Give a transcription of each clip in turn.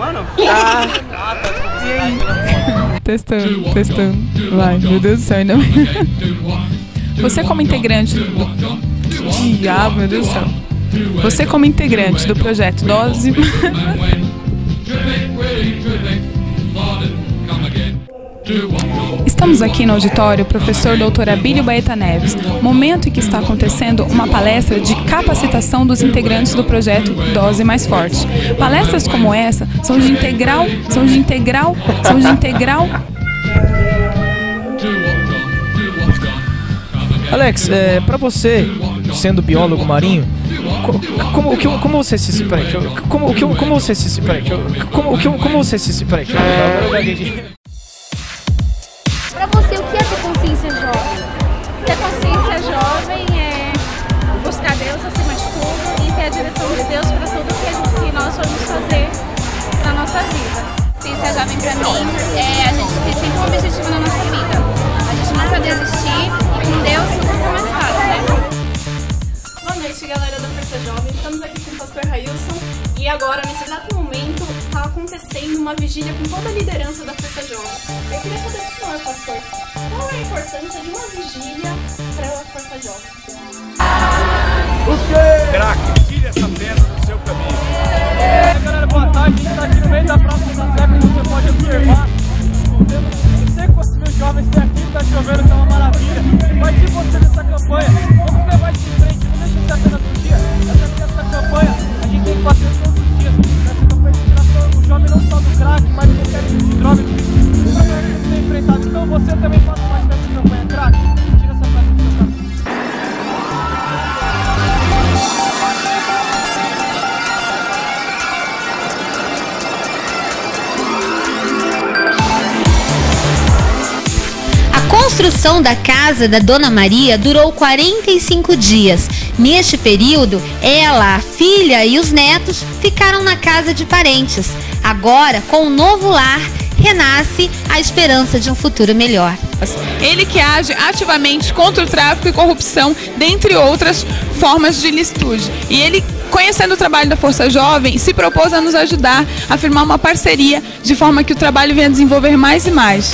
funcionando? Tá. E aí? Testando. Vai, meu Deus do céu, ainda bem. Você como integrante do... Diabo, meu Deus do céu. Você como integrante do projeto Dose... Estamos aqui no auditório, professor Dr. Abílio Baeta Neves, momento em que está acontecendo uma palestra de capacitação dos integrantes do projeto Dose Mais Forte. Palestras como essa são de integral. Alex, para você, sendo biólogo marinho, como você se prende? Como você se prende? Para você, o que é ter consciência jovem? Ter consciência jovem é buscar Deus acima de tudo e ter a direção de Deus para tudo que nós vamos fazer na nossa vida. Consciência jovem para mim é a gente ter sempre um objetivo na nossa vida. A gente nunca desistir e com Deus tudo fica mais fácil, né? Boa noite, galera da Força Jovem. Estamos aqui com o pastor Railson e agora, nesse exato momento, está acontecendo uma vigília com toda a liderança da Força Jovem. Eu queria saber do senhor, pastor, qual é a importância de uma vigília para a Força Jovem? Craque, tire essa pedra do seu caminho. Galera, boa tarde. A gente está aqui no meio da Praça da Sé, como você pode observar. Não sei quantos mil jovens tem aqui, está chovendo, que é uma maravilha. Participe você dessa campanha. Vamos ver mais de frente, não deixe de ser apenas um dia. Essa campanha a gente tem que fazer todos os dias. Essa campanha de tiração, o jovem não só do crack, mas de qualquer tipo de droga que tem enfrentado. Então você também faz parte dessa campanha, crack. Tira essa pedra do seu caminho. A construção da casa da Dona Maria durou 45 dias. Neste período, ela, a filha e os netos ficaram na casa de parentes. Agora, com um novo lar, renasce a esperança de um futuro melhor. Ele que age ativamente contra o tráfico e corrupção, dentre outras formas de licitude. E ele, conhecendo o trabalho da Força Jovem, se propôs a nos ajudar a firmar uma parceria de forma que o trabalho venha a desenvolver mais e mais.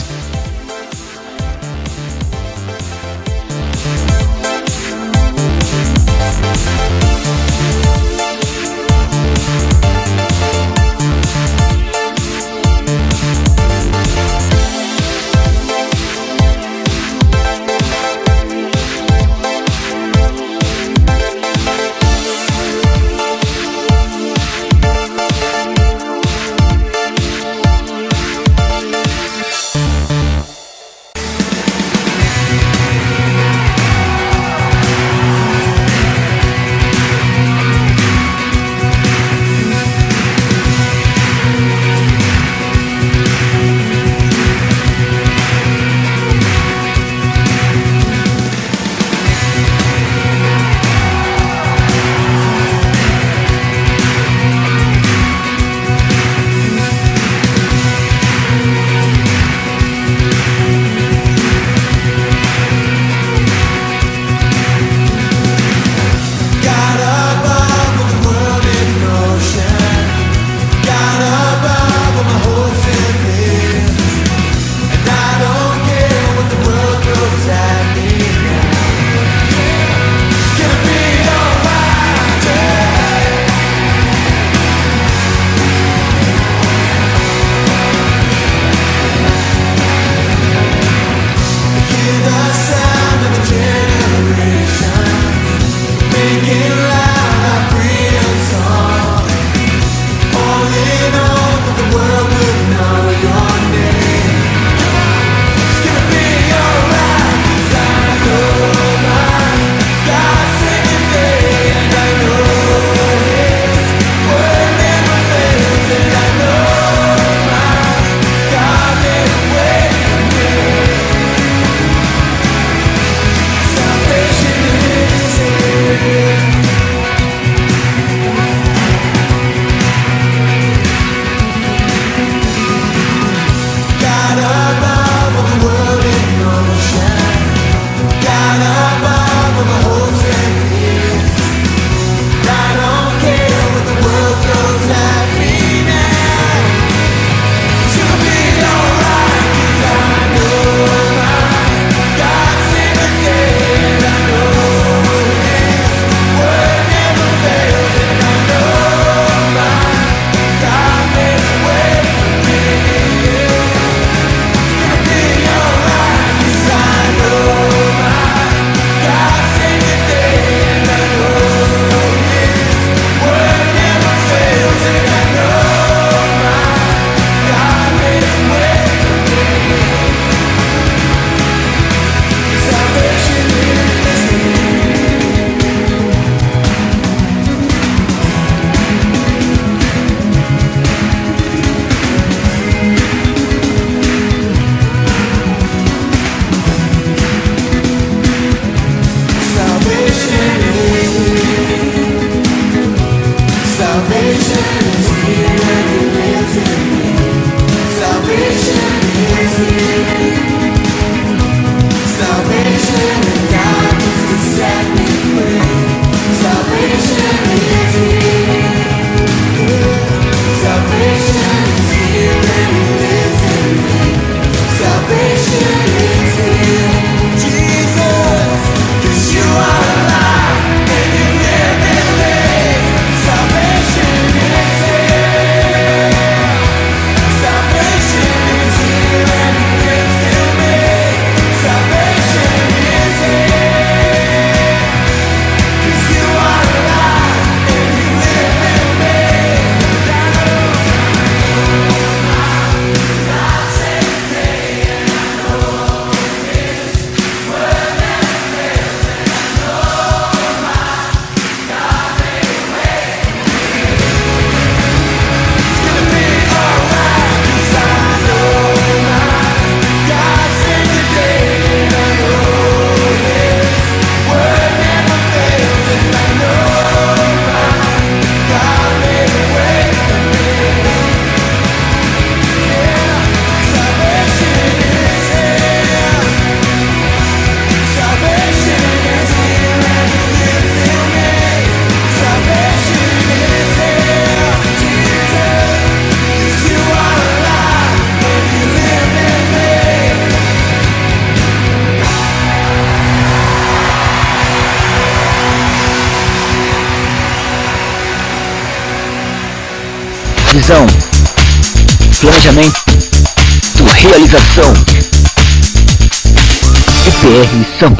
Visão, planejamento, realização. VPR Sampa.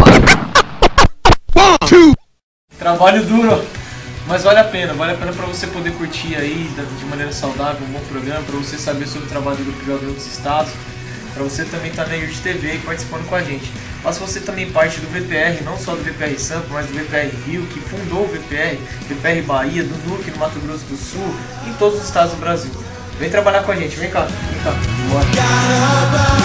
Trabalho duro, mas vale a pena para você poder curtir aí de maneira saudável um bom programa, para você saber sobre o trabalho do Grupo Jovem em outros estados, para você também estar na IRT TV e participando com a gente. Faça você também parte do VPR, não só do VPR Sampa, mas do VPR Rio, que fundou o VPR Bahia, do NUC no Mato Grosso do Sul e em todos os estados do Brasil. Vem trabalhar com a gente, vem cá, bora.